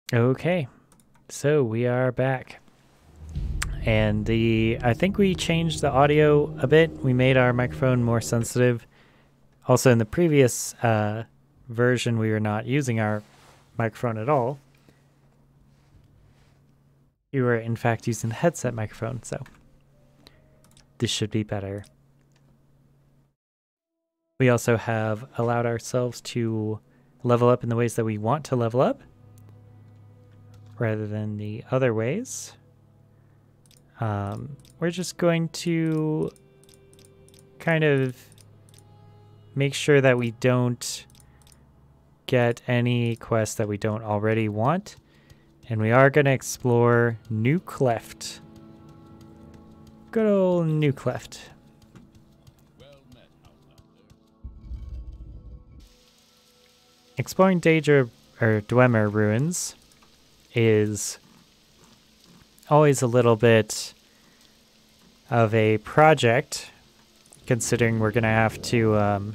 Okay, so we are back. And I think we changed the audio a bit. We made our microphone more sensitive. Also, in the previous version, we were not using our microphone at all. We were, in fact, using the headset microphone, so this should be better. We also have allowed ourselves to level up in the ways that we want to level up, rather than the other ways. We're just going to kind of make sure that we don't get any quests that we don't already want. And we are going to explore New Cleft. Good old New Cleft. Exploring Dwemer ruins is always a little bit of a project, considering we're going to have to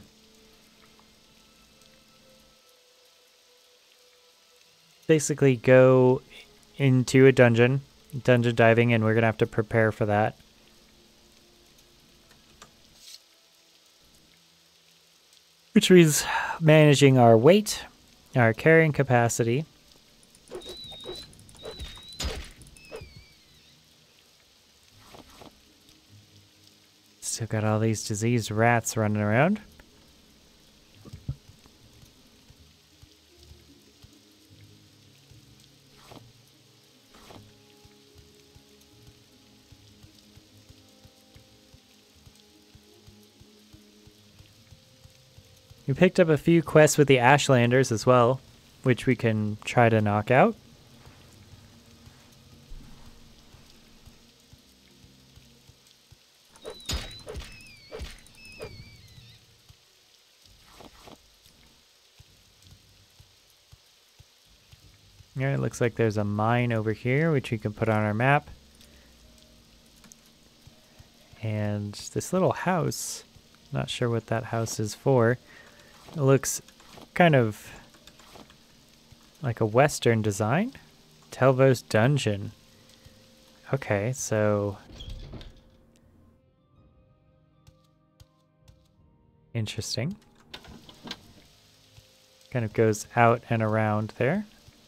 basically go into a dungeon diving, and we're going to have to prepare for that. Which means managing our weight, our carrying capacity. Still got all these diseased rats running around. We picked up a few quests with the Ashlanders as well, which we can try to knock out. Yeah, it looks like there's a mine over here, which we can put on our map. And this little house, not sure what that house is for. It looks kind of like a Western design. Telvo's Dungeon. Okay, so interesting. Kind of goes out and around there.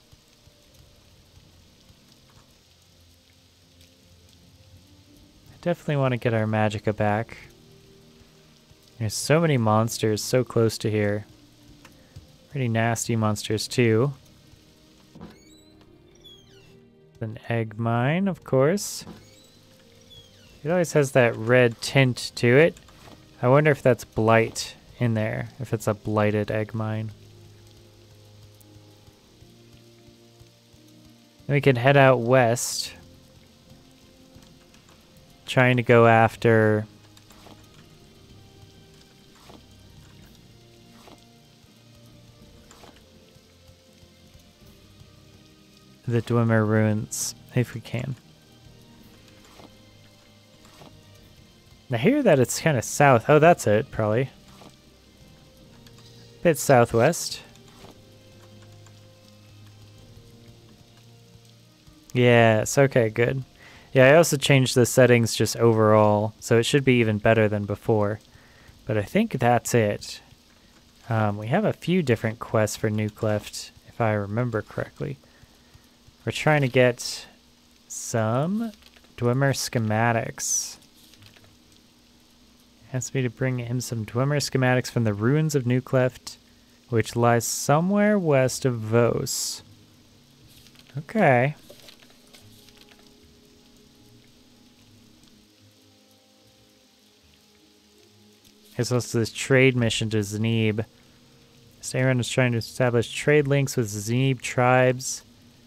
I definitely want to get our magicka back. There's so many monsters so close to here. Pretty nasty monsters too. An egg mine, of course. It always has that red tint to it. I wonder if that's blight in there, if it's a blighted egg mine. Then we can head out west, trying to go after the Dwemer ruins, if we can. I hear that it's kind of south. Oh, that's it, probably. Bit southwest. Yes, okay, good. Yeah, I also changed the settings just overall, so it should be even better than before. But I think that's it. We have a few different quests for New Cleft, if I remember correctly. We're trying to get some Dwemer schematics. Asked me to bring him some Dwemer schematics from the ruins of New Cleft, which lies somewhere west of Vos. Okay. There's also this trade mission to Zanib. Sauron is trying to establish trade links with Zanib tribes.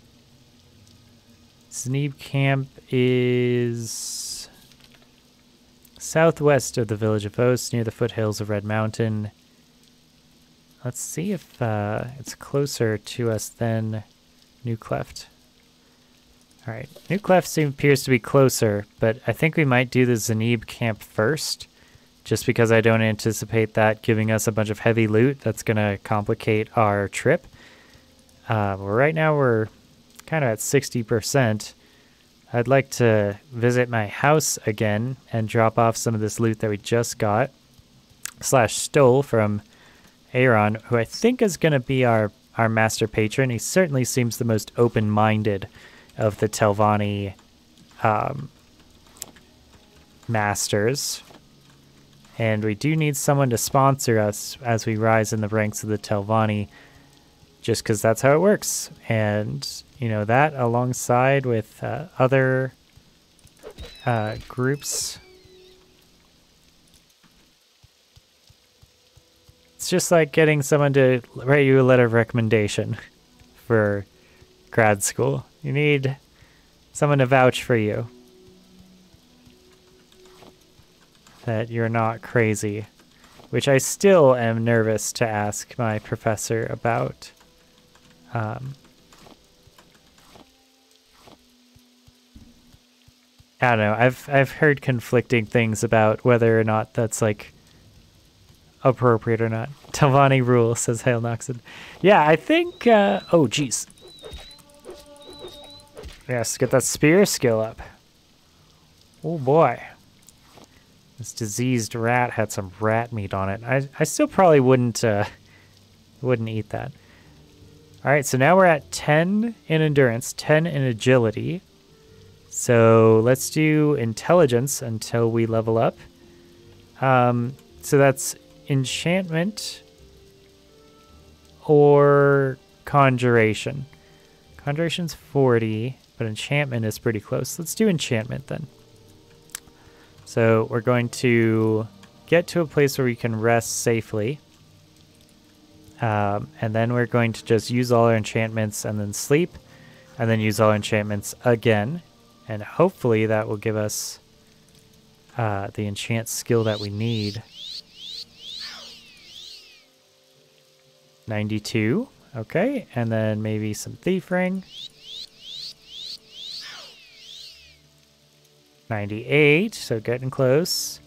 Zanib camp is southwest of the village of Vos, near the foothills of Red Mountain. Let's see if it's closer to us than New Cleft. Alright, New Cleft appears to be closer, but I think we might do the Zanib camp first, just because I don't anticipate that giving us a bunch of heavy loot that's going to complicate our trip. Right now we're kind of at 60%. I'd like to visit my house again and drop off some of this loot that we just got / stole from Aaron, who I think is going to be our master patron. He certainly seems the most open-minded of the Telvanni masters. And we do need someone to sponsor us as we rise in the ranks of the Telvanni, just because that's how it works. And, you know, that alongside with other groups. It's just like getting someone to write you a letter of recommendation for grad school. You need someone to vouch for you, that you're not crazy, which I still am nervous to ask my professor about. I don't know. I've heard conflicting things about whether or not that's like appropriate or not. Telvanni rule, says Hail Noxon. Yeah, I think. Oh, jeez. Yes, get that spear skill up. Oh boy. This diseased rat had some rat meat on it. I still probably wouldn't eat that. All right, so now we're at 10 in endurance, 10 in agility. So let's do intelligence until we level up. So that's enchantment or conjuration. Conjuration's 40, but enchantment is pretty close. Let's do enchantment then. So we're going to get to a place where we can rest safely. And then we're going to just use all our enchantments and then sleep. And then use all our enchantments again. And hopefully that will give us the enchant skill that we need. 92. Okay. And then maybe some Thief Ring. 98, so getting close.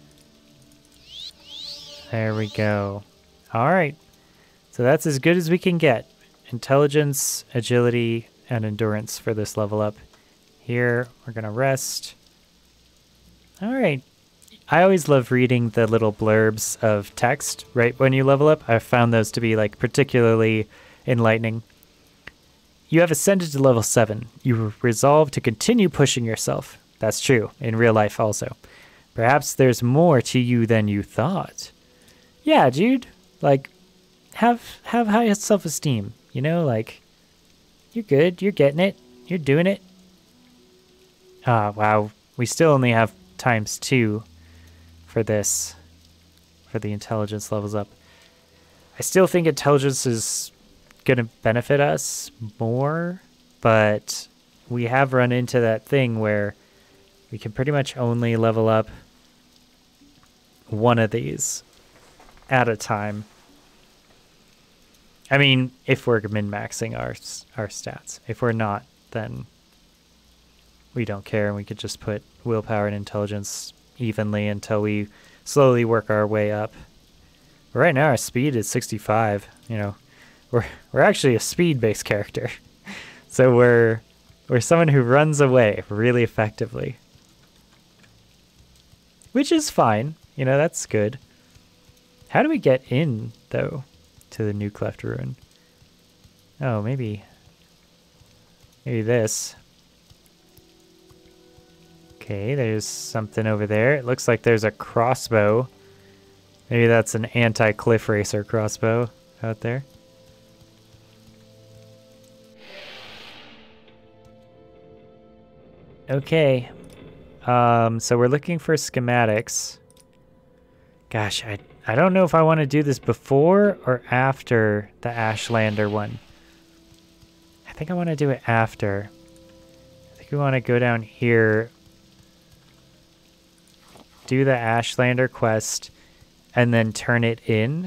There we go. All right. So that's as good as we can get. Intelligence, agility, and endurance for this level up. Here, we're going to rest. All right. I always love reading the little blurbs of text right when you level up. I've found those to be like particularly enlightening. You have ascended to level 7. You resolve to continue pushing yourself. That's true, in real life also. Perhaps there's more to you than you thought. Yeah, dude. Like, have high self-esteem. You know, like, you're good, you're getting it, you're doing it. Wow. We still only have ×2 for this, for the intelligence levels up. I still think intelligence is going to benefit us more, but we have run into that thing where we can pretty much only level up one of these at a time. I mean, if we're min-maxing our stats. If we're not, then we don't care, and we could just put willpower and intelligence evenly until we slowly work our way up. But right now our speed is 65. You know, we're actually a speed-based character, so we're someone who runs away really effectively. Which is fine. You know, that's good. How do we get in, though, to the New Cleft Ruin? Oh, maybe this. Okay, there's something over there. It looks like there's a crossbow. Maybe that's an anti-cliff racer crossbow out there. Okay. So we're looking for schematics. Gosh, I don't know if I want to do this before or after the Ashlander one. I think I want to do it after. I think we want to go down here, do the Ashlander quest, and then turn it in.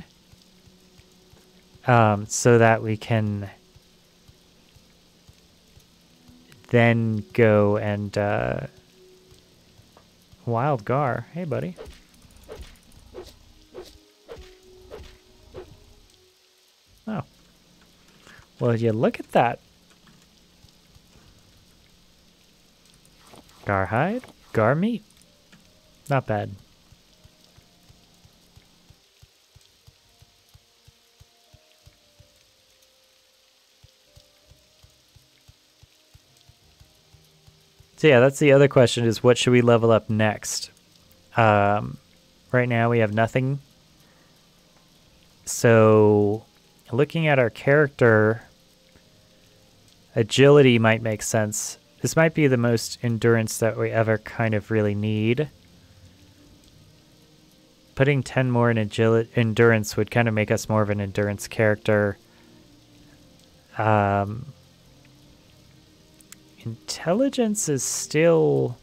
So that we can then go and Wild Gar. Hey, buddy. Oh. Well, you look at that. Gar hide, gar meat. Not bad. So yeah, that's the other question, is what should we level up next? Right now we have nothing. So looking at our character, agility might make sense. This might be the most endurance that we ever kind of really need. Putting 10 more in endurance would kind of make us more of an endurance character. Intelligence is still...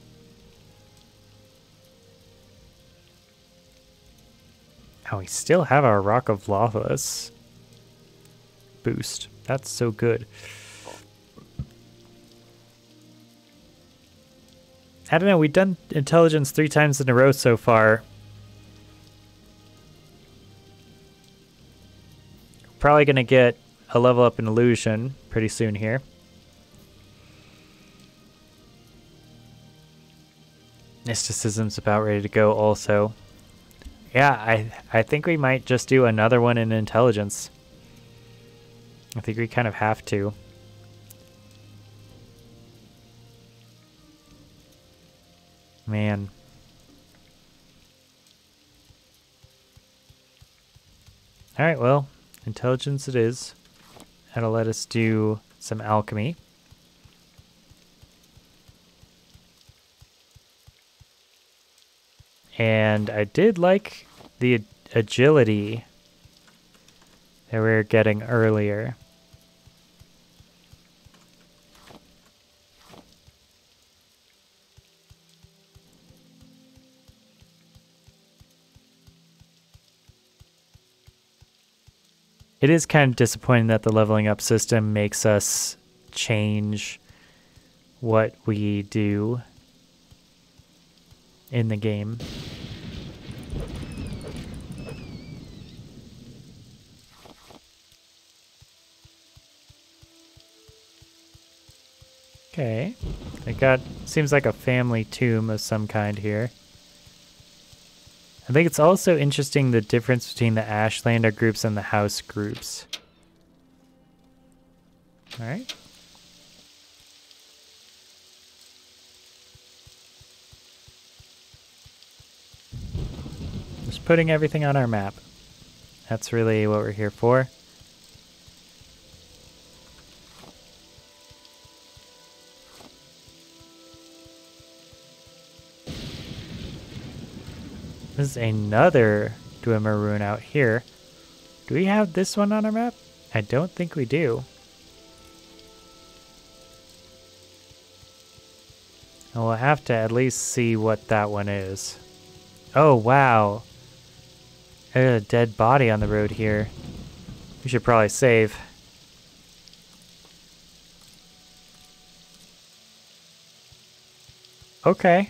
Oh, we still have our Rock of Lavas boost. That's so good. I don't know, we've done intelligence 3 times in a row so far. Probably going to get a level up in illusion pretty soon here. Mysticism's about ready to go also. Yeah, I think we might just do another one in intelligence. I think we kind of have to. Man. Alright, well, intelligence it is. That'll let us do some alchemy. And I did like the agility that we were getting earlier. It is kind of disappointing that the leveling up system makes us change what we do in the game. Okay, seems like a family tomb of some kind here. I think it's also interesting the difference between the Ashlander groups and the house groups. Alright. Just putting everything on our map. That's really what we're here for. This is another Dwemer rune out here. Do we have this one on our map? I don't think we do. We'll have to at least see what that one is. Oh, wow. There's a dead body on the road here. We should probably save. Okay.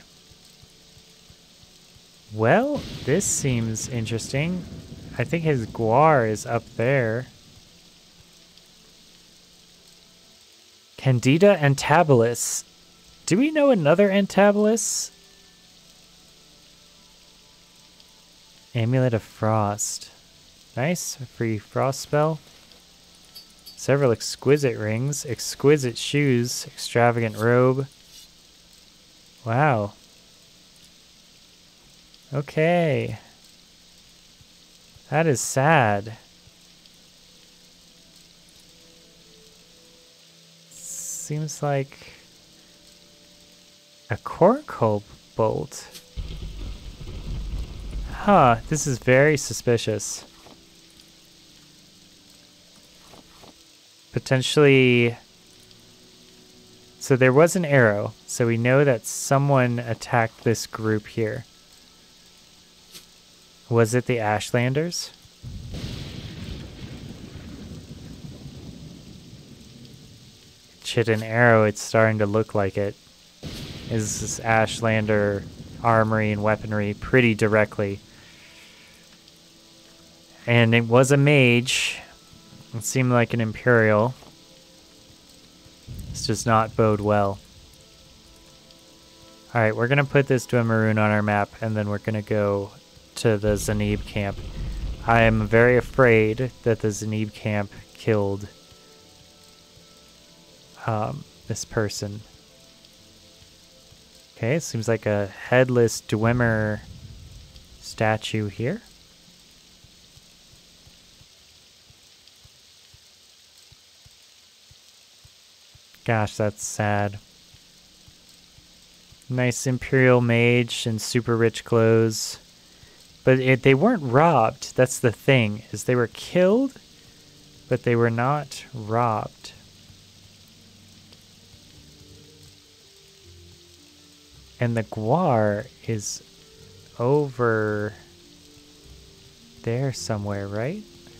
Well, this seems interesting. I think his guar is up there. Candida Antabolus. Do we know another Antabolus? Amulet of Frost. Nice, a free frost spell. Several exquisite rings, exquisite shoes, extravagant robe. Wow. Okay. That is sad. Seems like a Corncob bolt. Huh, this is very suspicious. Potentially... So there was an arrow, so we know that someone attacked this group here. Was it the Ashlanders? Shit, an arrow, it's starting to look like it. Is this Ashlander armory and weaponry pretty directly. And it was a mage. It seemed like an Imperial. This does not bode well. Alright, we're going to put this Dwemer on our map, and then we're going to go to the Zanib camp. I am very afraid that the Zanib camp killed this person. Okay, it seems like a headless Dwemer statue here. Gosh, that's sad. Nice Imperial mage and super rich clothes. But they weren't robbed. That's the thing, is they were killed, but they were not robbed. And the Gwar is over there somewhere, right?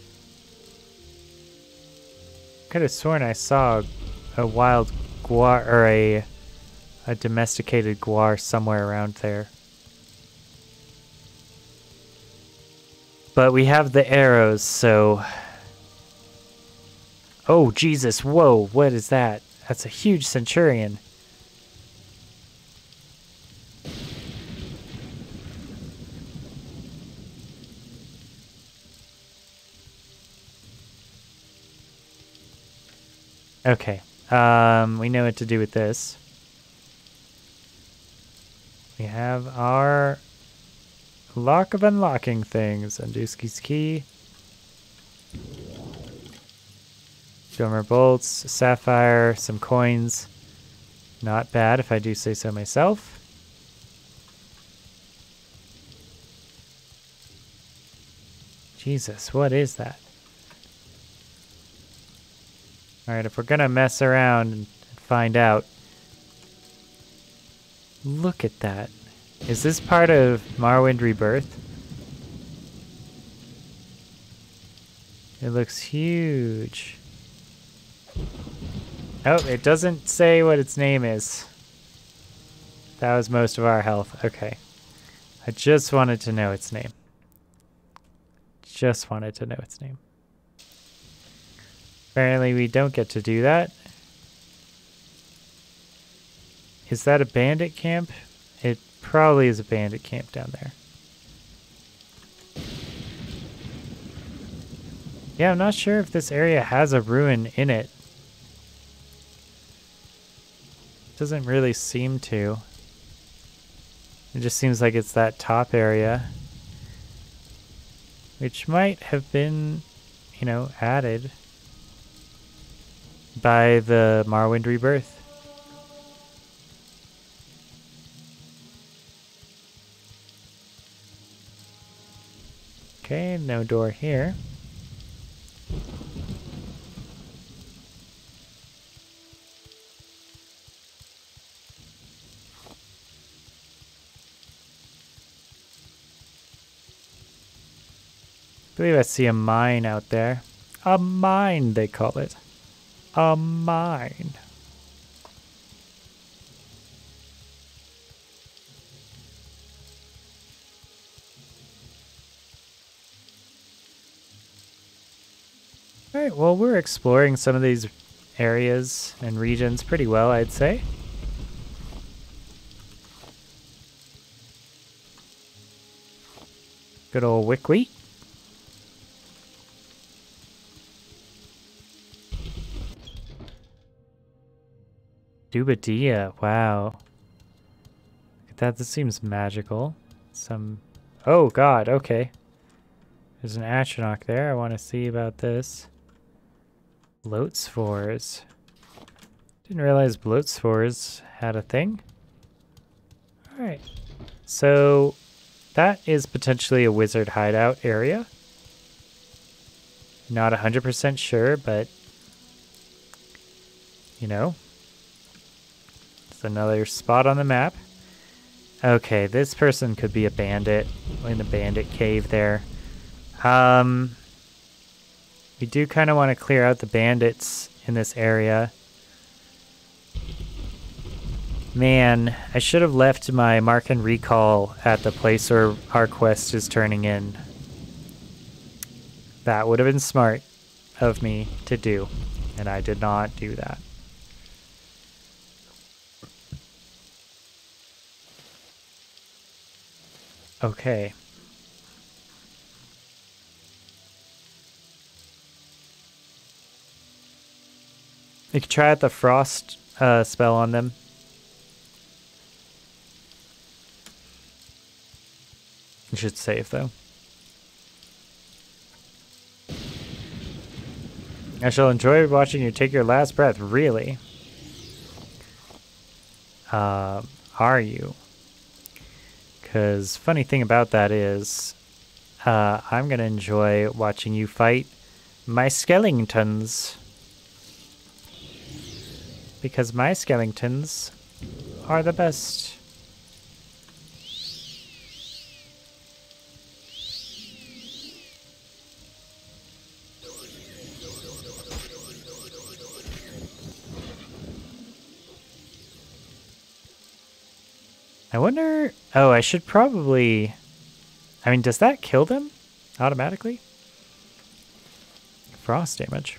Could have sworn I saw a wild Gwar, or a domesticated Gwar somewhere around there. But we have the arrows, so... Oh, Jesus, whoa, what is that? That's a huge centurion. Okay, we know what to do with this. We have our lock of unlocking things. Anduski's key. Dwemer bolts, sapphire, some coins. Not bad if I do say so myself. Jesus, what is that? Alright, if we're gonna mess around and find out. Look at that. Is this part of Morrowind Rebirth? It looks huge. Oh, it doesn't say what its name is. That was most of our health. Okay. I just wanted to know its name. Just wanted to know its name. Apparently we don't get to do that. Is that a bandit camp? It probably is a bandit camp down there. Yeah, I'm not sure if this area has a ruin in it. Doesn't really seem to. It just seems like it's that top area. Which might have been, you know, added by the Morrowind Rebirth. Okay, no door here. I believe I see a mine out there. A mine, they call it. A mine. Alright, well, we're exploring some of these areas and regions pretty well, I'd say. Good old Wickwheat. Dubadia, wow. Look at that, this seems magical. Some... Oh god, okay. There's an Atronach there, I want to see about this. Bloat spores. Didn't realize bloat spores had a thing. Alright. So, that is potentially a wizard hideout area. Not 100% sure, but... You know. It's another spot on the map. Okay, this person could be a bandit. In the bandit cave there. We do kind of want to clear out the bandits in this area. Man, I should have left my mark and recall at the place where our quest is turning in. That would have been smart of me to do, and I did not do that. Okay. You could try out the frost spell on them. You should save though. I shall enjoy watching you take your last breath. Really? Are you? Because funny thing about that is, I'm gonna enjoy watching you fight my skeletons. Because my skeletons are the best. I wonder... Oh, I should probably... I mean, does that kill them automatically? Frost damage.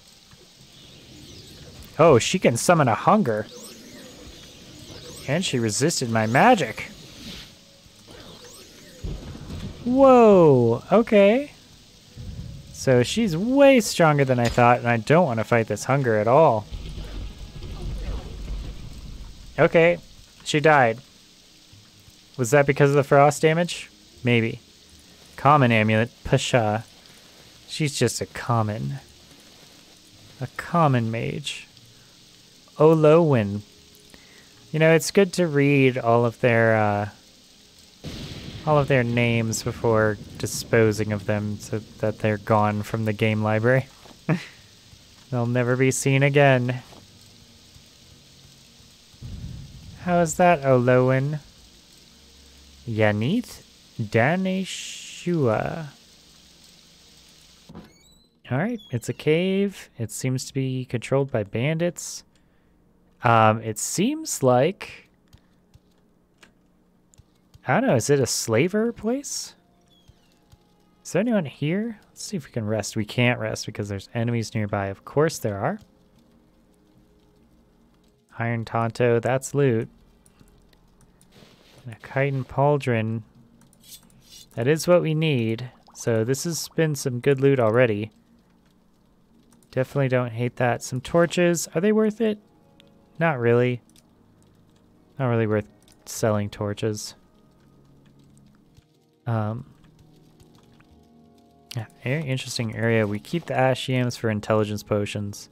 Oh, she can summon a hunger. And she resisted my magic. Whoa, okay. So she's way stronger than I thought, and I don't want to fight this hunger at all. Okay, she died. Was that because of the frost damage? Maybe. Common amulet, Pasha. She's just a common mage. Olowin. You know, it's good to read all of their names before disposing of them so that they're gone from the game library. They'll never be seen again. How is that, Olowin? Yanith Daneshua. Alright, it's a cave. It seems to be controlled by bandits. It seems like... I don't know, is it a slaver place? Is there anyone here? Let's see if we can rest. We can't rest because there's enemies nearby. Of course there are. Iron Tonto, that's loot. And a chitin pauldron. That is what we need. So this has been some good loot already. Definitely don't hate that. Some torches. Are they worth it? Not really. Not really worth selling torches. Yeah, very interesting area. We keep the ash yams for intelligence potions.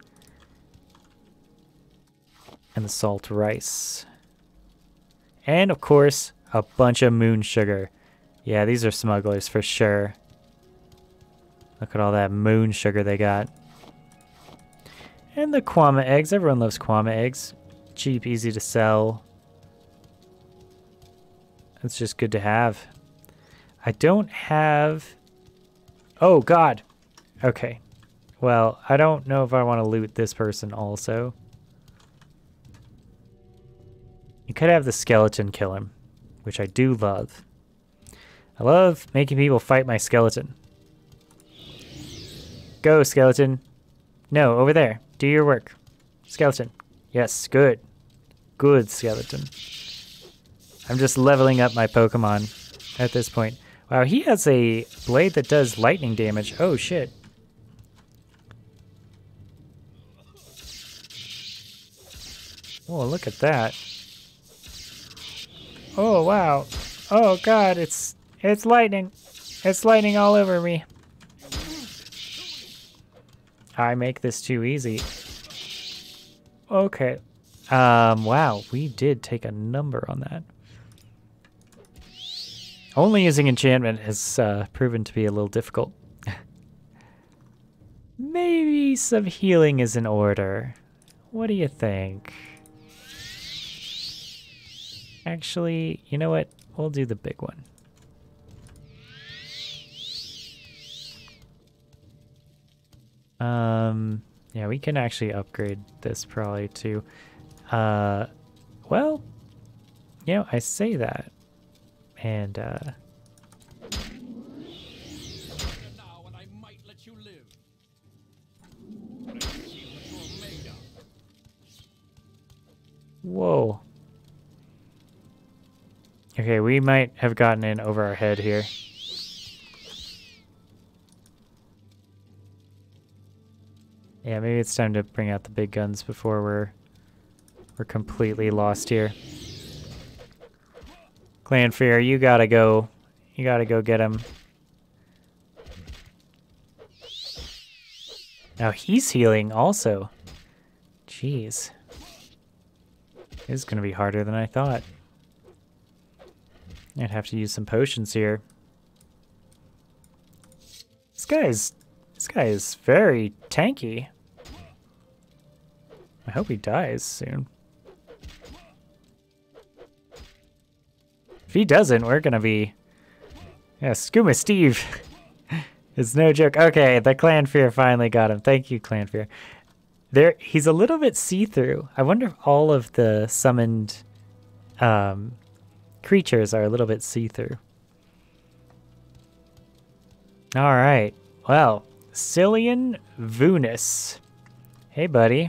And the salt rice. And of course, a bunch of moon sugar. Yeah, these are smugglers for sure. Look at all that moon sugar they got. And the Kwama eggs. Everyone loves Kwama eggs. Cheap, easy to sell. It's just good to have. I don't have... Oh, God. Okay. Well, I don't know if I want to loot this person also. You could have the skeleton kill him, which I do love. I love making people fight my skeleton. Go, skeleton. No, over there. Do your work. Skeleton. Yes, good. Good, skeleton. I'm just leveling up my Pokemon at this point. Wow, he has a blade that does lightning damage. Oh, shit. Oh, look at that. Oh, wow. Oh, God, it's lightning. It's lightning all over me. I make this too easy. Okay. Wow, we did take a number on that. Only using enchantment has proven to be a little difficult. Maybe some healing is in order. What do you think? Actually, you know what? We'll do the big one. Yeah, we can actually upgrade this probably too. Well, you know, I say that. And, whoa. Okay, we might have gotten in over our head here. Yeah, maybe it's time to bring out the big guns before we're completely lost here. Clannfear, you gotta go. You gotta go get him. Now he's healing also. Jeez. This is gonna be harder than I thought. I'd have to use some potions here. This guy is very tanky. I hope he dies soon. If he doesn't, we're gonna be... Yeah, Skooma Steve is no joke. Okay, the Clannfear finally got him. Thank you, Clannfear. He's a little bit see-through. I wonder if all of the summoned creatures are a little bit see-through. All right. Well, Cillian Vunis. Hey, buddy.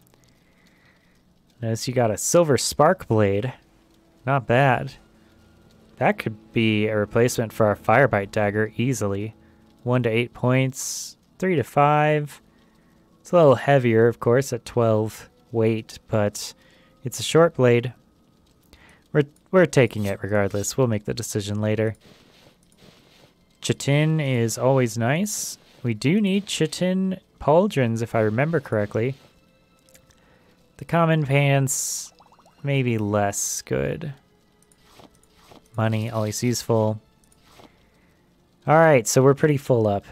Notice you got a silver spark blade. Not bad. That could be a replacement for our Firebite dagger easily. 1 to 8 points, 3 to 5. It's a little heavier, of course, at 12 weight, but it's a short blade. We're taking it regardless. We'll make the decision later. Chitin is always nice. We do need Chitin pauldrons, if I remember correctly. The common pants, maybe less good. Money, always useful. Alright, so we're pretty full up.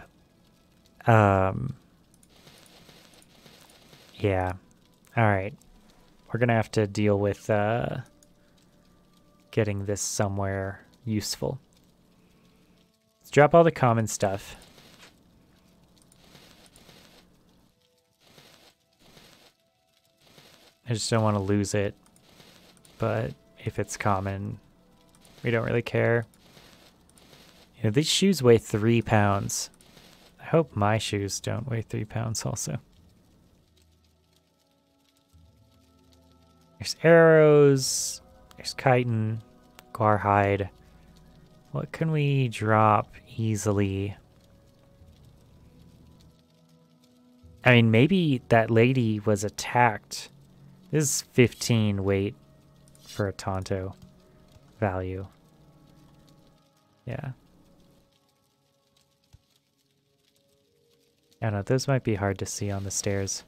Yeah. Alright. We're gonna have to deal with getting this somewhere useful. Let's drop all the common stuff. I just don't want to lose it, but if it's common, we don't really care. You know, these shoes weigh 3 pounds. I hope my shoes don't weigh 3 pounds also. There's arrows, there's chitin, Garhide. What can we drop easily? I mean, maybe that lady was attacked. This is 15 weight for a Tonto value. Yeah. I don't know, those might be hard to see on the stairs.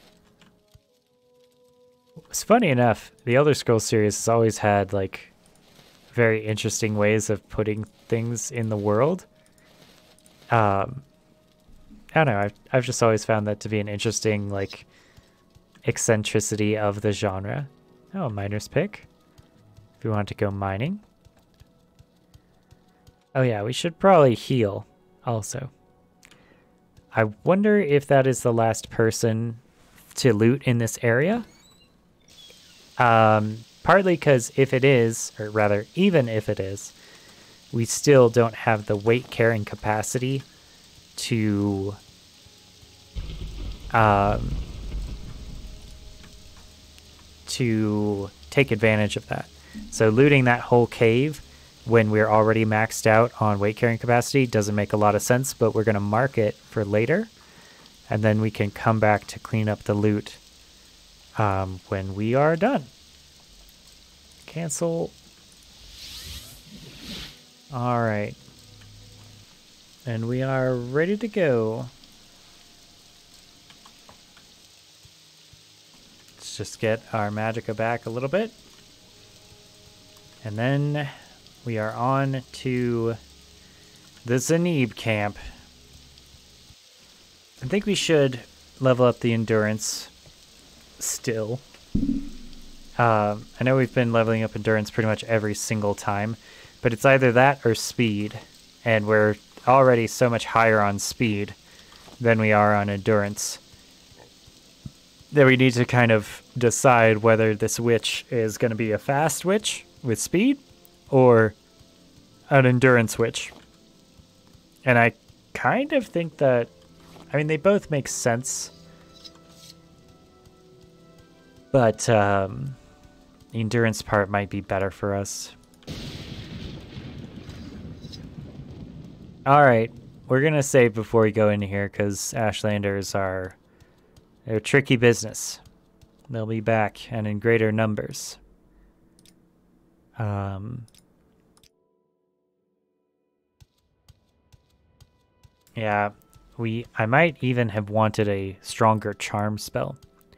It's funny enough, the Elder Scrolls series has always had like very interesting ways of putting things in the world. I don't know, I've just always found that to be an interesting like eccentricity of the genre. Oh, miner's pick. If you want to go mining. Oh yeah, we should probably heal also. I wonder if that is the last person to loot in this area. Partly because if it is, or rather, even if it is, we still don't have the weight carrying capacity to take advantage of that. So looting that whole cave when we're already maxed out on weight carrying capacity doesn't make a lot of sense, but we're going to mark it for later, and then we can come back to clean up the loot when we are done. Cancel. All right. And we are ready to go. Let's just get our magicka back a little bit. And then we are on to the Zanib camp. I think we should level up the endurance still. I know we've been leveling up endurance pretty much every single time, but it's either that or speed, and we're already so much higher on speed than we are on endurance that we need to kind of decide whether this witch is going to be a fast witch with speed or an endurance witch. And I kind of think that, I mean, they both make sense, but the endurance part might be better for us. Alright, we're gonna save before we go into here, because Ashlanders are... they're tricky business. They'll be back, and in greater numbers. Yeah, I might even have wanted a stronger charm spell.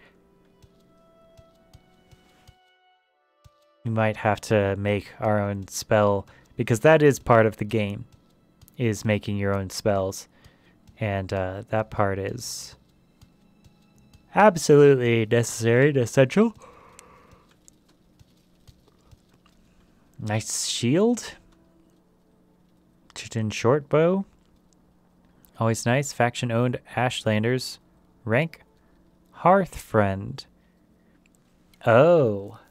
We might have to make our own spell, because that is part of the game, is making your own spells. And that part is absolutely necessary and essential. Nice shield. Chitin short bow. Always nice. Faction owned Ashlanders. Rank Hearth Friend. Oh.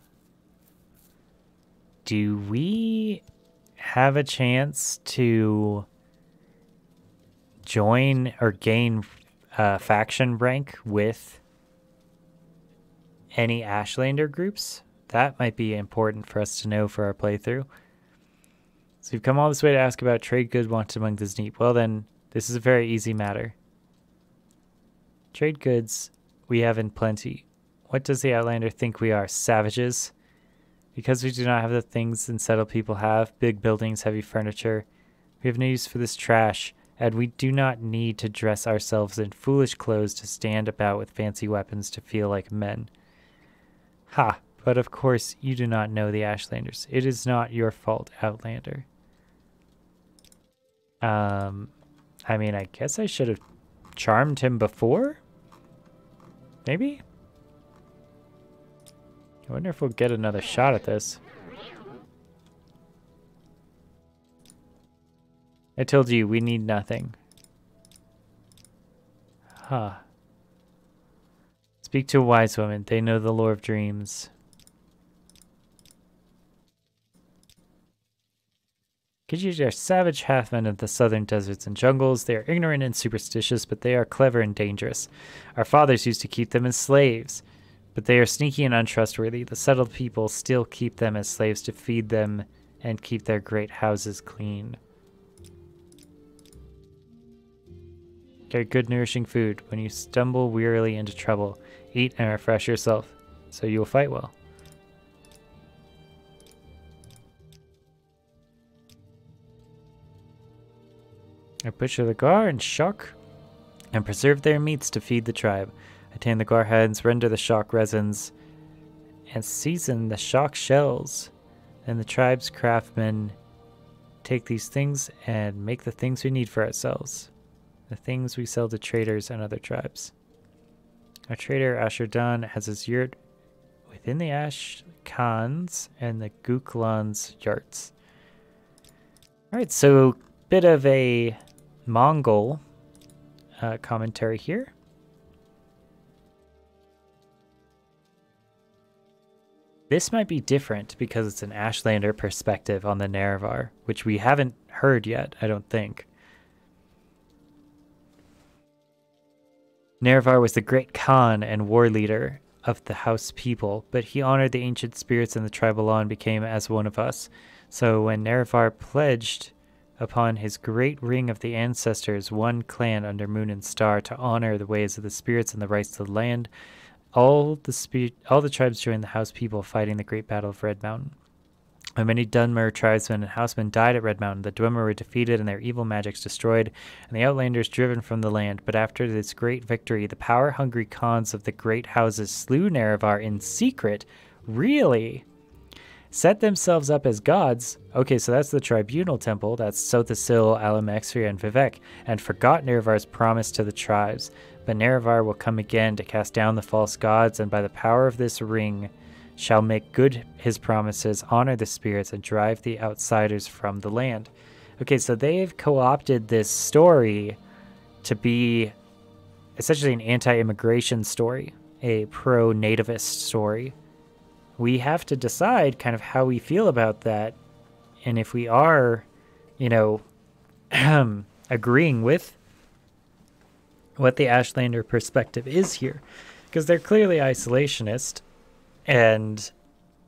Do we have a chance to join or gain faction rank with any Ashlander groups? That might be important for us to know for our playthrough. So you've come all this way to ask about trade goods wanted among the Zneep. Well then, this is a very easy matter. Trade goods we have in plenty. What does the Outlander think we are? Savages? Because we do not have the things unsettled people have, big buildings, heavy furniture, we have no use for this trash, and we do not need to dress ourselves in foolish clothes to stand about with fancy weapons to feel like men. Ha, but of course you do not know the Ashlanders. It is not your fault, Outlander. I mean, I guess I should have charmed him before? Maybe? I wonder if we'll get another shot at this. I told you, we need nothing. Huh. Speak to a wise woman. They know the lore of dreams. Khajiit are savage half-men of the southern deserts and jungles. They are ignorant and superstitious, but they are clever and dangerous. Our fathers used to keep them as slaves, but they are sneaky and untrustworthy. The settled people still keep them as slaves to feed them and keep their great houses clean. Get good nourishing food. When you stumble wearily into trouble, eat and refresh yourself, so you will fight well. I butcher the gar and shock and preserve their meats to feed the tribe. I tan the gar heads, render the shock resins, and season the shock shells. Then the tribe's craftsmen take these things and make the things we need for ourselves. The things we sell to traders and other tribes. Our trader Ashurdan has his yurt within the Ash Khans and the Guklan's yurts. Alright, so bit of a Mongol commentary here. This might be different because it's an Ashlander perspective on the Nerevar, which we haven't heard yet, I don't think. Nerevar was the great Khan and war leader of the house people, but he honored the ancient spirits in the tribal law and became as one of us. So when Nerevar pledged upon his great ring of the ancestors, one clan under Moon and Star, to honor the ways of the spirits and the rights to the land, all the tribes joined the house people fighting the great battle of Red Mountain. When many Dunmer tribesmen and housemen died at Red Mountain, the Dwemer were defeated and their evil magics destroyed, and the Outlanders driven from the land. But after this great victory, the power-hungry Khans of the great houses slew Nerevar in secret. Really? Set themselves up as gods. Okay, so that's the Tribunal Temple. That's Sothasil, Alamexria, and Vivek, and forgot Nerevar's promise to the tribes. But Nerevar will come again to cast down the false gods, and by the power of this ring shall make good his promises, honor the spirits, and drive the outsiders from the land. Okay, so they've co-opted this story to be essentially an anti-immigration story, a pro-nativist story. We have to decide kind of how we feel about that, and if we are, you know, agreeing with what the Ashlander perspective is here, because they're clearly isolationist and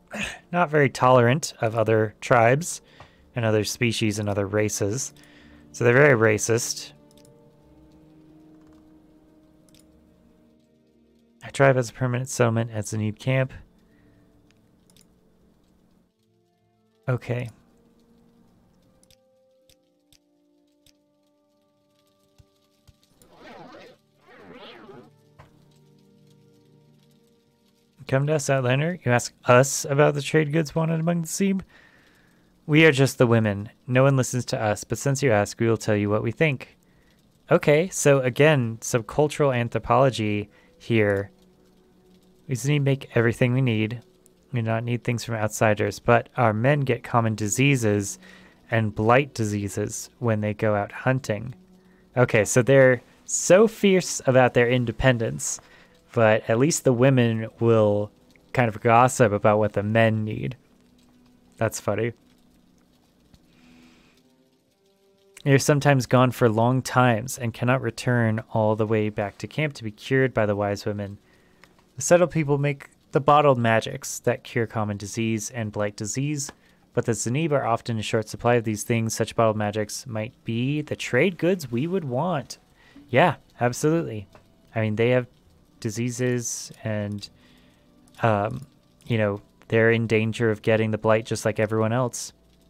not very tolerant of other tribes and other species and other races. So they're very racist. Our tribe has a permanent settlement at Zanib Camp. Okay. Come to us, Outlander. You ask us about the trade goods wanted among the Zeeb? We are just the women. No one listens to us, but since you ask, we will tell you what we think. Okay, so again, some cultural anthropology here. We just need to make everything we need. We do not need things from outsiders, but our men get common diseases and blight diseases when they go out hunting. Okay, so they're so fierce about their independence, but at least the women will kind of gossip about what the men need. That's funny. You're sometimes gone for long times and cannot return all the way back to camp to be cured by the wise women. The settled people make the bottled magics that cure common disease and blight disease, but the Zanib are often in short supply of these things. Such bottled magics might be the trade goods we would want. Yeah, absolutely. I mean, they have diseases and, you know, they're in danger of getting the blight just like everyone else.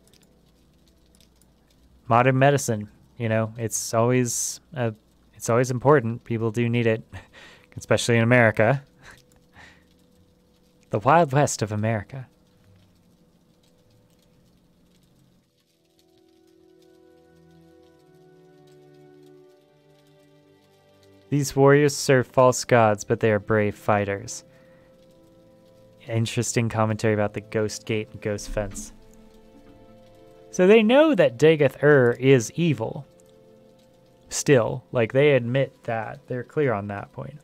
Modern medicine, you know, it's always important. People do need it, especially in America. The Wild West of America. These warriors serve false gods, but they are brave fighters. Interesting commentary about the Ghost Gate and Ghost Fence. So they know that Dagoth-Ur is evil. Still, like, they admit that. They're clear on that point.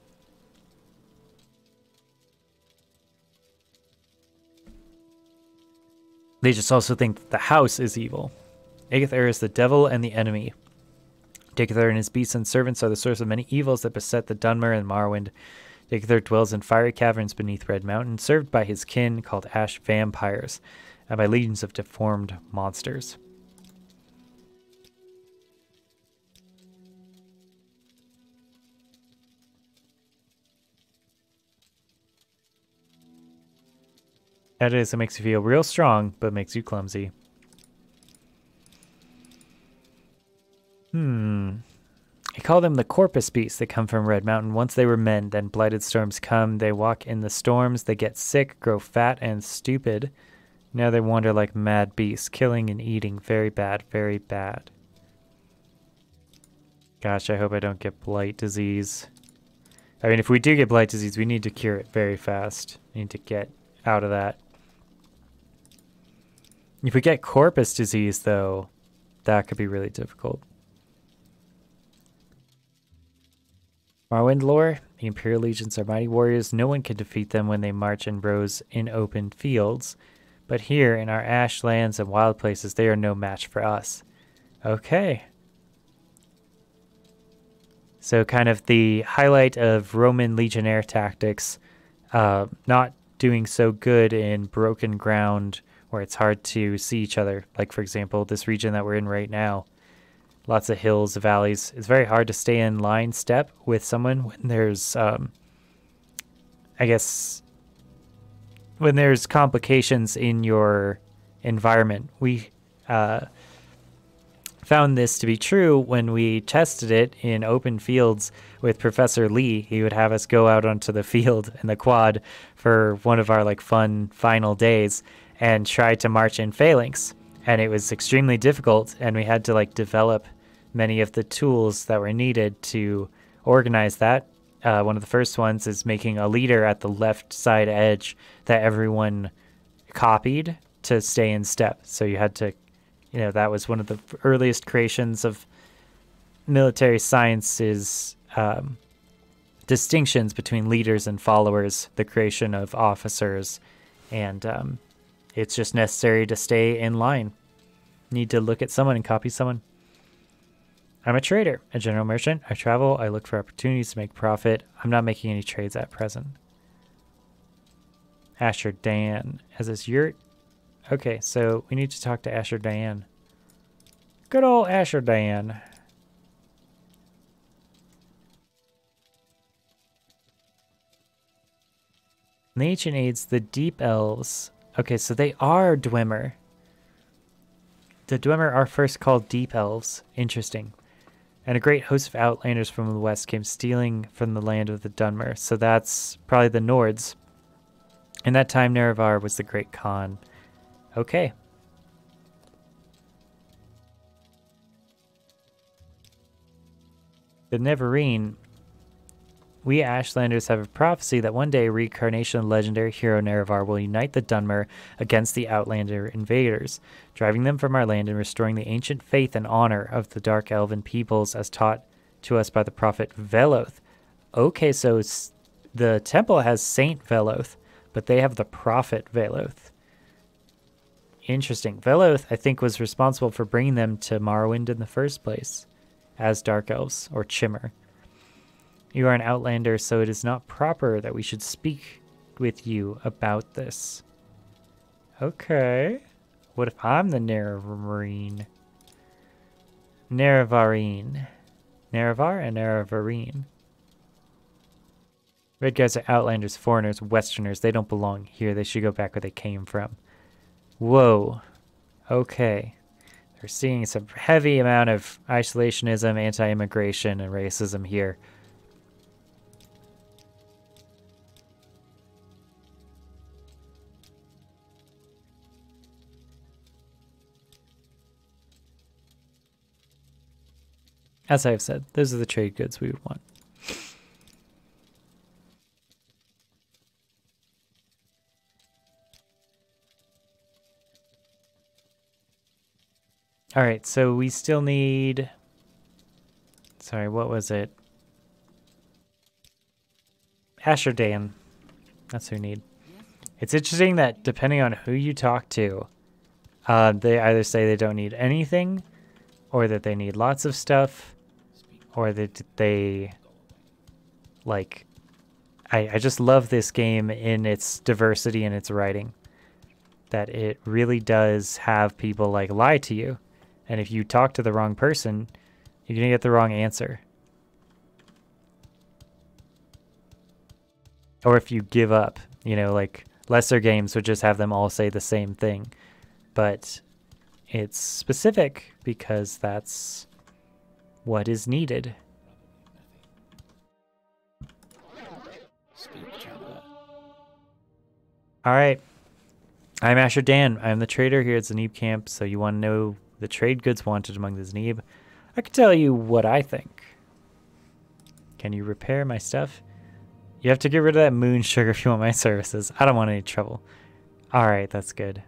They just also think that the house is evil. Dagoth-Ur is the devil and the enemy. Dagoth-Ur and his beasts and servants are the source of many evils that beset the Dunmer and Morrowind. Dagoth-Ur dwells in fiery caverns beneath Red Mountain, served by his kin called Ash Vampires, and by legions of deformed monsters. That is, it makes you feel real strong, but makes you clumsy. I call them the Corpus beasts that come from Red Mountain. Once they were men, then blighted storms come. They walk in the storms, they get sick, grow fat and stupid. Now they wander like mad beasts, killing and eating. Very bad, very bad. Gosh, I hope I don't get blight disease. I mean, if we do get blight disease, we need to cure it very fast. We need to get out of that. If we get corpus disease, though, that could be really difficult. Morrowind lore. The Imperial Legions are mighty warriors. No one can defeat them when they march in rows in open fields. But here, in our ash lands and wild places, they are no match for us. Okay. So kind of the highlight of Roman legionnaire tactics, not doing so good in broken ground where it's hard to see each other. Like, for example, this region that we're in right now. Lots of hills, valleys. It's very hard to stay in line step with someone when there's, I guess, when there's complications in your environment. We found this to be true when we tested it in open fields with Professor Lee. He would have us go out onto the field in the quad for one of our like fun final days and try to march in phalanx. And it was extremely difficult, and we had to like develop many of the tools that were needed to organize that. One of the first ones is making a leader at the left side edge that everyone copied to stay in step. So you had to, you know, that was one of the earliest creations of military science's distinctions between leaders and followers, the creation of officers, and it's just necessary to stay in line. Need to look at someone and copy someone. I'm a trader, a general merchant. I travel, I look for opportunities to make profit. I'm not making any trades at present. Asher Dan. As this yurt? Okay, so we need to talk to Asher Dan. Good old Asherdan. The ancient aids, the deep elves. Okay, so they are Dwemer. The Dwemer are first called deep elves. Interesting. And a great host of outlanders from the west came stealing from the land of the Dunmer. So that's probably the Nords. In that time, Nerevar was the great Khan. Okay. The Neverine. We Ashlanders have a prophecy that one day a reincarnation of legendary hero Nerevar will unite the Dunmer against the Outlander invaders, driving them from our land and restoring the ancient faith and honor of the Dark Elven peoples as taught to us by the prophet Veloth. Okay, so the temple has Saint Veloth, but they have the prophet Veloth. Interesting. Veloth, I think, was responsible for bringing them to Morrowind in the first place as Dark Elves, or Chimmer. You are an outlander, so it is not proper that we should speak with you about this. Okay. What if I'm the Nerevarine? Nerevarine. Nerevar and Nerevarine. Red guys are outlanders, foreigners, westerners. They don't belong here. They should go back where they came from. Whoa. Okay. They're seeing some heavy amount of isolationism, anti-immigration, and racism here. As I have said, those are the trade goods we would want. All right, so we still need... Sorry, what was it? Asherdan. That's who we need. It's interesting that depending on who you talk to, they either say they don't need anything, or that they need lots of stuff, or that they... Like... I just love this game in its diversity and its writing. That it really does have people, like, lie to you. And if you talk to the wrong person, you're going to get the wrong answer. Or if you give up, you know, like lesser games would just have them all say the same thing. But it's specific because that's what is needed. All right. I'm Asherdan. I'm the trader here at Zanib Camp, so you want to know the trade goods wanted among the Zanib. I can tell you what I think. Can you repair my stuff? You have to get rid of that moon sugar if you want my services. I don't want any trouble. Alright, that's good.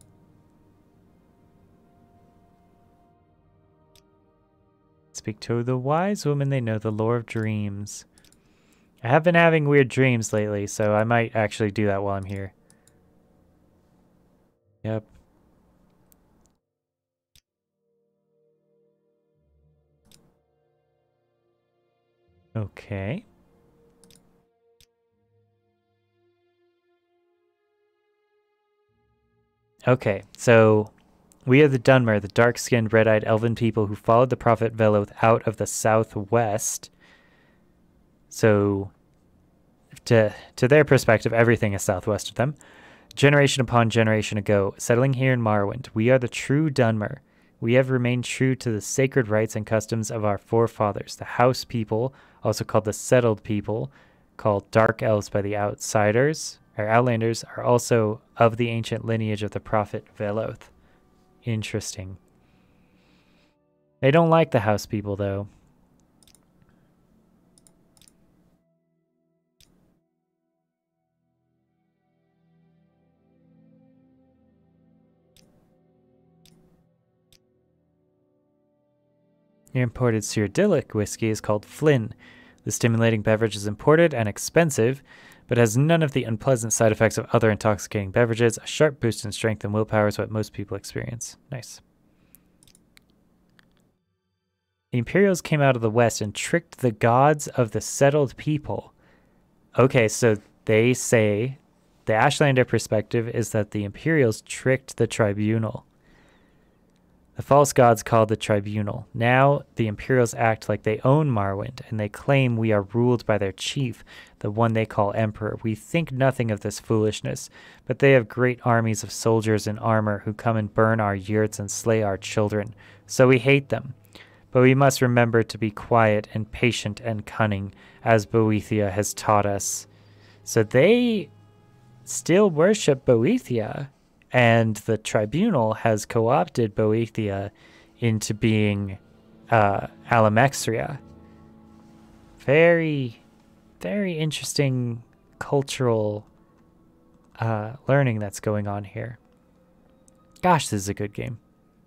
Speak to the wise woman, they know the lore of dreams. I have been having weird dreams lately, so I might actually do that while I'm here. Yep. Okay. Okay, so we are the Dunmer, the dark-skinned, red-eyed elven people who followed the prophet Veloth out of the southwest. So, to their perspective, everything is southwest of them. Generation upon generation ago, settling here in Morrowind, we are the true Dunmer. We have remained true to the sacred rites and customs of our forefathers, the House people, also called the Settled people, called Dark Elves by the Outsiders. Our Outlanders are also of the ancient lineage of the prophet Veloth. Interesting. They don't like the House people, though. Your imported Cyrodiilic whiskey is called Flynn. The stimulating beverage is imported and expensive, but has none of the unpleasant side effects of other intoxicating beverages. A sharp boost in strength and willpower is what most people experience. Nice. The Imperials came out of the west and tricked the gods of the settled people. Okay, so they say the Ashlander perspective is that the Imperials tricked the Tribunal. The false gods called the tribunal. Now the Imperials act like they own Morrowind, and they claim we are ruled by their chief, the one they call Emperor. We think nothing of this foolishness, but they have great armies of soldiers in armor who come and burn our yurts and slay our children. So we hate them. But we must remember to be quiet and patient and cunning, as Boethia has taught us. So they still worship Boethia, and the tribunal has co-opted Boethia into being Alamexria. Very, very interesting cultural learning that's going on here. Gosh, this is a good game.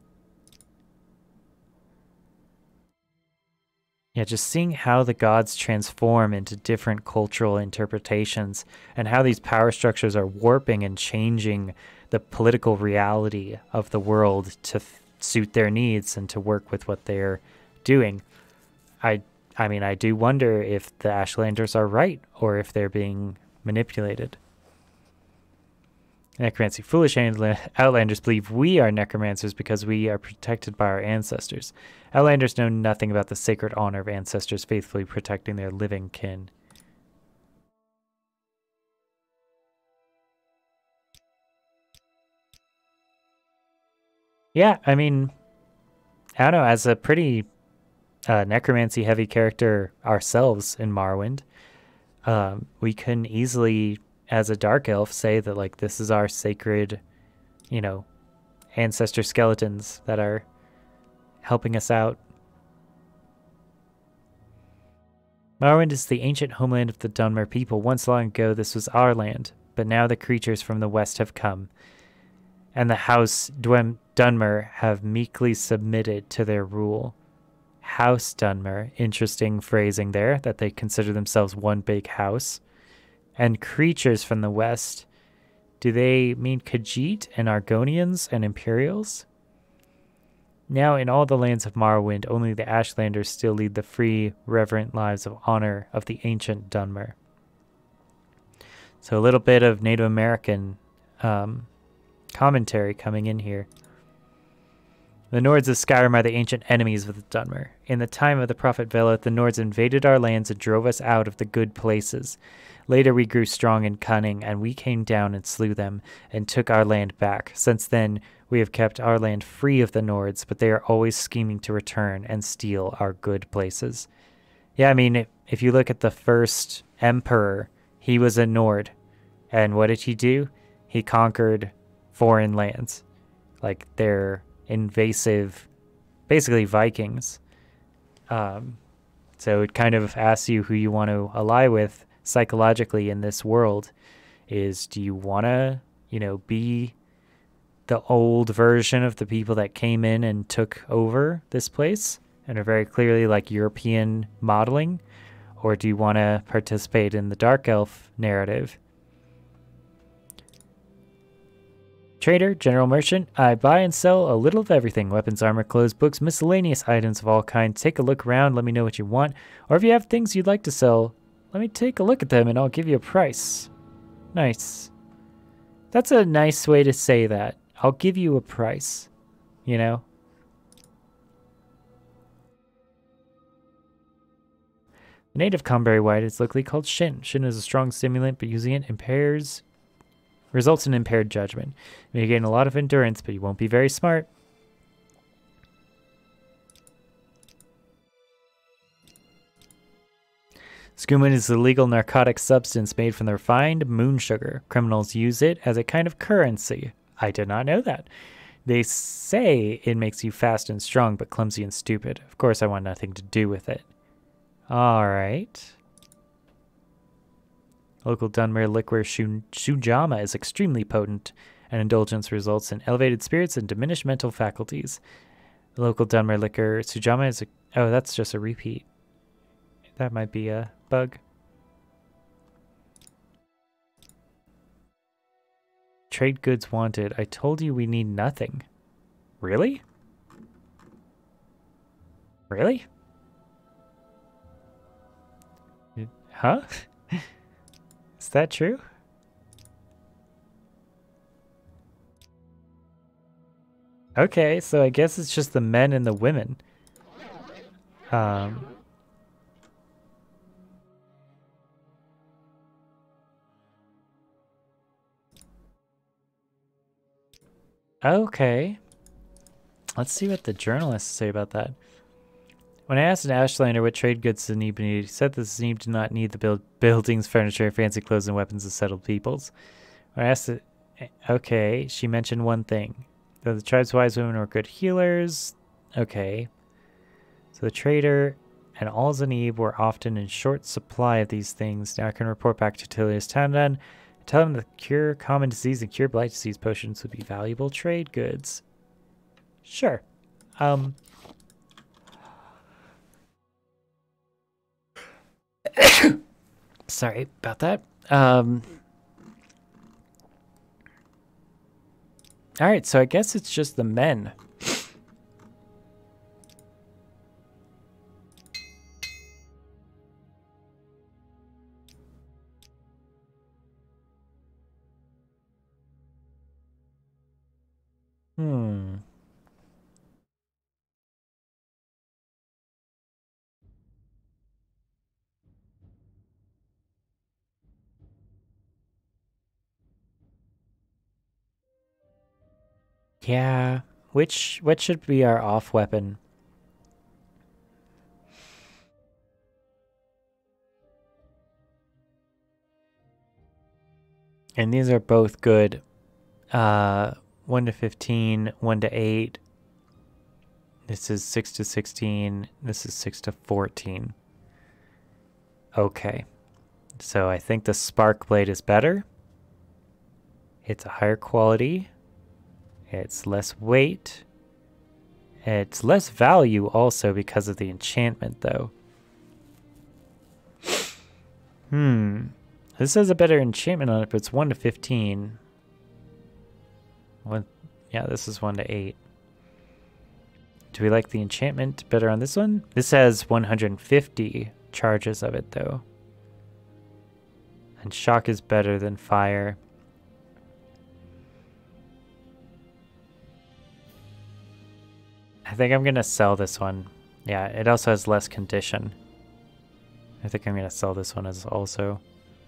Yeah, just seeing how the gods transform into different cultural interpretations and how these power structures are warping and changing the political reality of the world to suit their needs and to work with what they're doing. I mean, I do wonder if the Ashlanders are right or if they're being manipulated. Necromancy. Foolish Outlanders believe we are necromancers because we are protected by our ancestors. Outlanders know nothing about the sacred honor of ancestors faithfully protecting their living kin. Yeah, I mean, I don't know, as a pretty necromancy heavy character ourselves in Morrowind, we can easily, as a dark elf, say that like this is our sacred, you know, ancestor skeletons that are helping us out. Morrowind is the ancient homeland of the Dunmer people. Once long ago this was our land, but now the creatures from the west have come, and the House Dunmer have meekly submitted to their rule. House Dunmer, interesting phrasing there, that they consider themselves one big house. And creatures from the west, do they mean Khajiit and Argonians and Imperials? Now in all the lands of Morrowind, only the Ashlanders still lead the free, reverent lives of honor of the ancient Dunmer. So a little bit of Native American commentary coming in here. The Nords of Skyrim are the ancient enemies of the Dunmer. In the time of the Prophet Veleth, the Nords invaded our lands and drove us out of the good places. Later we grew strong and cunning, and we came down and slew them, and took our land back. Since then, we have kept our land free of the Nords, but they are always scheming to return and steal our good places. Yeah, I mean, if you look at the first Emperor, he was a Nord. And what did he do? He conquered foreign lands. Like, they're invasive, basically Vikings. So it kind of asks you who you want to ally with psychologically in this world. Is, do you want to, you know, be the old version of the people that came in and took over this place and are very clearly like European modeling? Or do you want to participate in the Dark Elf narrative? Trader, general merchant, I buy and sell a little of everything. Weapons, armor, clothes, books, miscellaneous items of all kinds. Take a look around, let me know what you want. Or if you have things you'd like to sell, let me take a look at them and I'll give you a price. Nice. That's a nice way to say that. I'll give you a price, you know? The native Comberry White is locally called Shin. Shin is a strong stimulant, but using it results in impaired judgment. You may gain a lot of endurance, but you won't be very smart. Skumin is a legal narcotic substance made from the refined moon sugar. Criminals use it as a kind of currency. I did not know that. They say it makes you fast and strong, but clumsy and stupid. Of course, I want nothing to do with it. All right. Local Dunmer liquor Shujama is extremely potent, and indulgence results in elevated spirits and diminished mental faculties. The local Dunmer liquor Sujama is oh, that's just a repeat. That might be a bug. Trade goods wanted. I told you we need nothing. Really? Really? Huh? Is that true? Okay, so I guess it's just the men and the women. Okay. Let's see what the journalists say about that. When I asked an Ashlander what trade goods the Zneeb needed, he said the Zneeb did not need the buildings, furniture, fancy clothes, and weapons of settled peoples. When I asked it, okay, she mentioned one thing. Though the tribe's wise women were good healers. Okay. So the trader and all Zneeb were often in short supply of these things. Now I can report back to Tilius Tandan. Tell him the cure common disease and cure blight disease potions would be valuable trade goods. Sure. Sorry about that. Alright, so I guess it's just the men. Yeah. What should be our off weapon? And these are both good. 1 to 15, 1 to 8. This is 6 to 16. This is 6 to 14. Okay. So I think the Spark Blade is better. It's a higher quality. It's less weight. It's less value also because of the enchantment, though. This has a better enchantment on it, but it's 1 to 15. Yeah, this is 1 to 8. Do we like the enchantment better on this one? This has 150 charges of it, though. And shock is better than fire. I think I'm going to sell this one. Yeah, it also has less condition. I think I'm going to sell this one as also.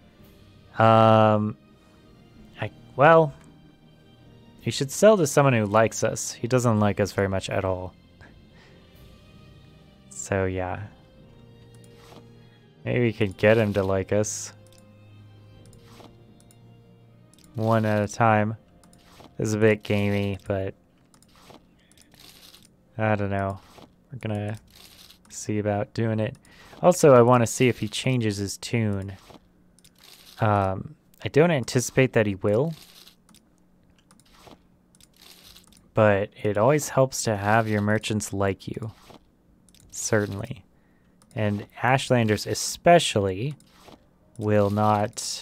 Well, you should sell to someone who likes us. He doesn't like us very much at all. So yeah. Maybe we could get him to like us. One at a time. This is a bit gamey, but I don't know. We're gonna see about doing it. Also, I want to see if he changes his tune. I don't anticipate that he will. But it always helps to have your merchants like you. Certainly. And Ashlanders especially will not...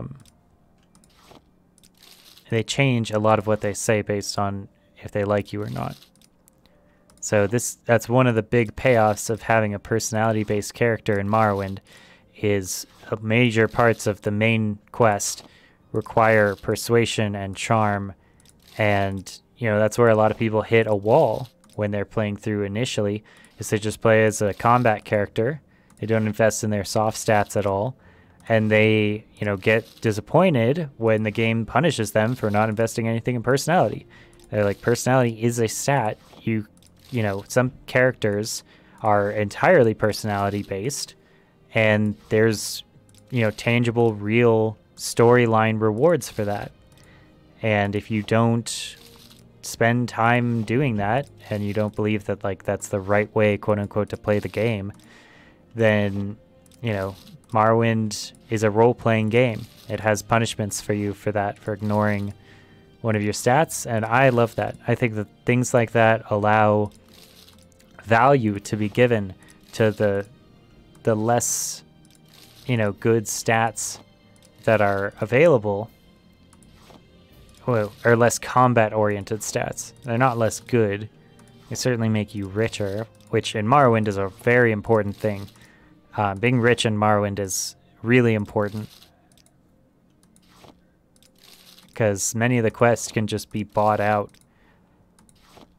they change a lot of what they say based on if they like you or not. So that's one of the big payoffs of having a personality-based character in Morrowind, is major parts of the main quest require persuasion and charm, and you know that's where a lot of people hit a wall when they're playing through initially, is they just play as a combat character. They don't invest in their soft stats at all, and they, you know, get disappointed when the game punishes them for not investing anything in personality. They're like, personality is a stat. You know, some characters are entirely personality based, and there's, you know, tangible, real storyline rewards for that. And if you don't spend time doing that, and you don't believe that, like, that's the right way, quote unquote, to play the game, then, you know, Morrowind is a role-playing game. It has punishments for you for that, for ignoring one of your stats, and I love that. I think that things like that allow value to be given to the less, you know, good stats that are available, or less combat-oriented stats. They're not less good. They certainly make you richer, which in Morrowind is a very important thing. Being rich in Morrowind is really important, because many of the quests can just be bought out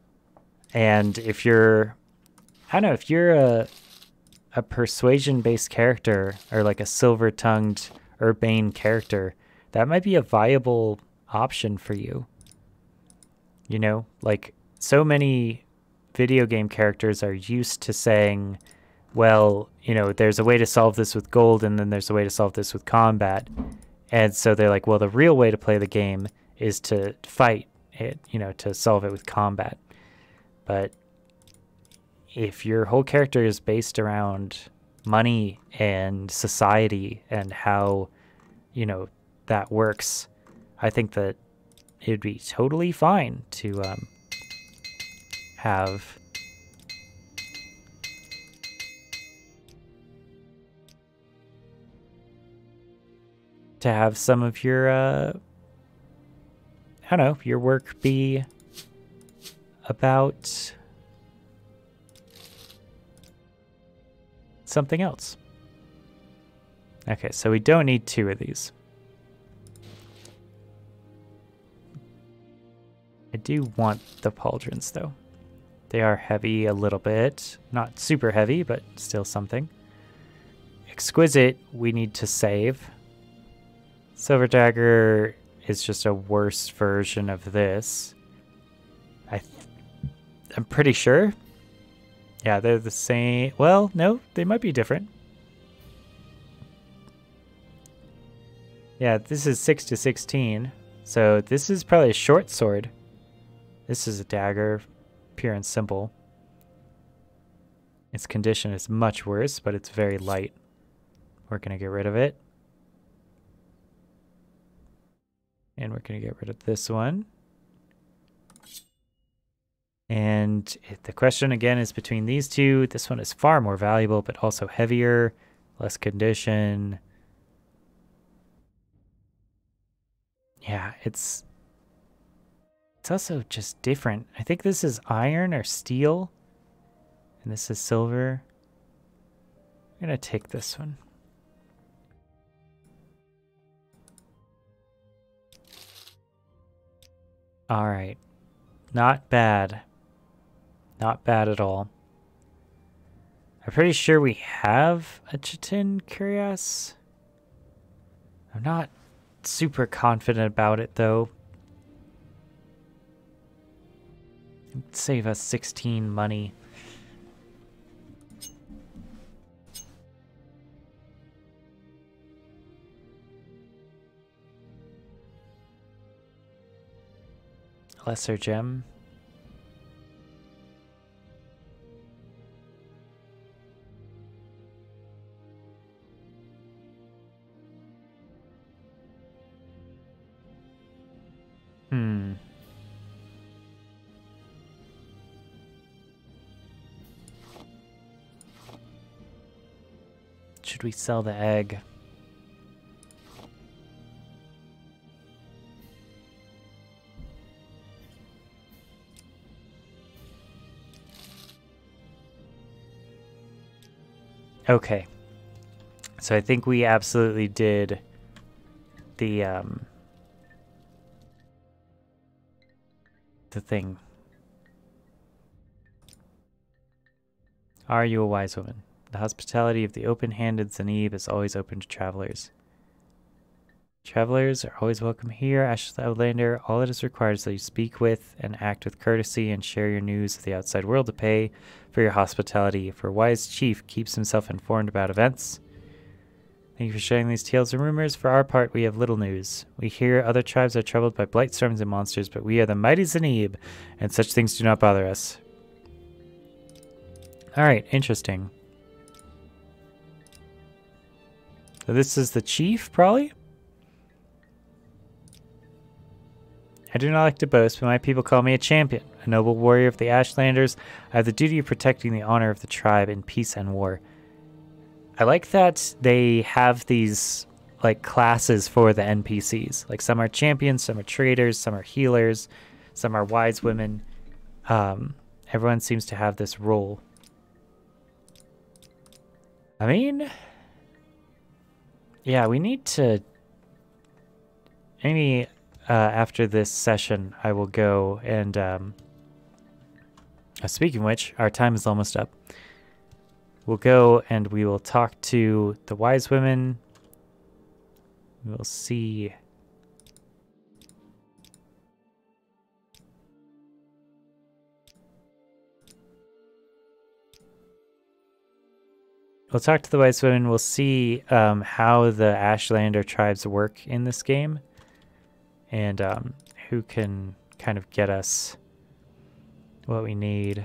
And if you're, I don't know, if you're a persuasion-based character or like a silver-tongued urbane character, that might be a viable option for you. You know, like so many video game characters are used to saying, well, you know, there's a way to solve this with gold and then there's a way to solve this with combat. And so they're like, well, the real way to play the game is to fight it, you know, to solve it with combat. But if your whole character is based around money and society and how, you know, that works, I think that it would be totally fine to have some of your I don't know, your work be about something else. Okay, so we don't need 2 of these. I do want the pauldrons though. They are heavy a little bit. Not super heavy, but still something. Exquisite, we need to save. Silver Dagger is just a worse version of this. I'm pretty sure. Yeah, they're the same. Well, no, they might be different. Yeah, this is 6 to 16. So this is probably a short sword. This is a dagger, pure and simple. Its condition is much worse, but it's very light. We're going to get rid of it. And we're going to get rid of this one. And the question again is between these two. This one is far more valuable, but also heavier, less condition. Yeah, it's also just different. I think this is iron or steel, and this is silver. I'm going to take this one. All right. Not bad. Not bad at all. I'm pretty sure we have a Chitin Cuirass. I'm not super confident about it, though. It'd save us 16 money. Lesser gem. Should we sell the egg? Okay. So I think we absolutely did the thing. Are you a wise woman? The hospitality of the open-handed Zanib is always open to travelers. Travelers are always welcome here, Ashes Outlander. All that is required is that you speak with and act with courtesy and share your news with the outside world to pay for your hospitality. For a wise chief keeps himself informed about events. Thank you for sharing these tales and rumors. For our part, we have little news. We hear other tribes are troubled by blight storms and monsters, but we are the mighty Zanib, and such things do not bother us. Alright, interesting. So this is the chief, probably? I do not like to boast, but my people call me a champion, a noble warrior of the Ashlanders. I have the duty of protecting the honor of the tribe in peace and war. I like that they have these like classes for the NPCs. Like some are champions, some are traders, some are healers, some are wise women. Everyone seems to have this role. I mean, yeah, we need to maybe after this session I will go and Speaking of which, our time is almost up. We'll go and we will talk to the wise women. We'll see. We'll talk to the wise women. We'll see how the Ashlander tribes work in this game, and who can kind of get us what we need.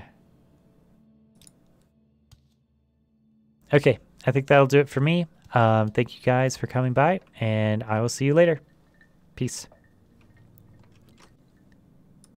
Okay, I think that'll do it for me. Thank you guys for coming by, and I will see you later. Peace.